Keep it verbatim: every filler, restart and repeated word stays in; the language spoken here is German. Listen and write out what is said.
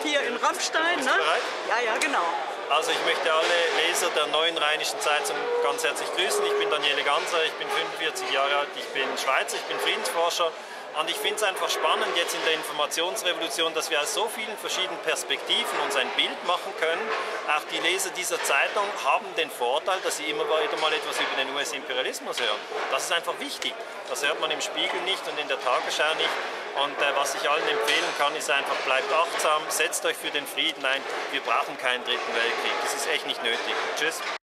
hier in Rammstein. Bist Ne? du bereit? Ja, ja, genau. Also ich möchte alle Leser der Neuen Rheinischen Zeitung ganz herzlich grüßen. Ich bin Daniele Ganser, ich bin fünfundvierzig Jahre alt, ich bin Schweizer, ich bin Friedensforscher. Und ich finde es einfach spannend jetzt in der Informationsrevolution, dass wir aus so vielen verschiedenen Perspektiven uns ein Bild machen können. Auch die Leser dieser Zeitung haben den Vorteil, dass sie immer wieder mal etwas über den U S-Imperialismus hören. Das ist einfach wichtig. Das hört man im Spiegel nicht und in der Tagesschau nicht. Und äh, was ich allen empfehlen kann, ist einfach, bleibt achtsam, setzt euch für den Frieden ein. Wir brauchen keinen dritten Weltkrieg. Das ist echt nicht nötig. Tschüss.